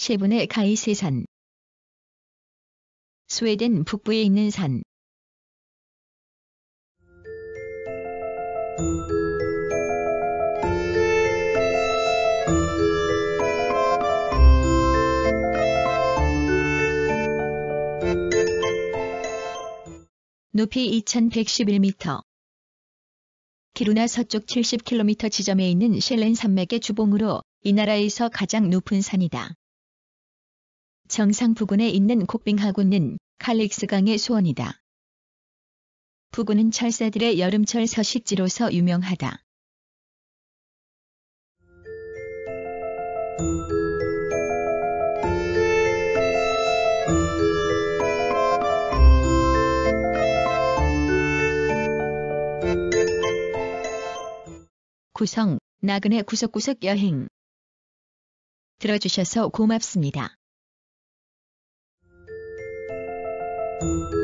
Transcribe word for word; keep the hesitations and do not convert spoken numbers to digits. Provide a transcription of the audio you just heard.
세분의 가이세산. 스웨덴 북부에 있는 산. 높이 이천백십일 미터. 키루나 서쪽 칠십 킬로미터 지점에 있는 셸렌 산맥의 주봉으로 이 나라에서 가장 높은 산이다. 정상 부근에 있는 콕빙하구는 칼릭스강의 수원이다. 부근은 철새들의 여름철 서식지로서 유명하다. 구성, 나그네 구석구석 여행. 들어주셔서 고맙습니다.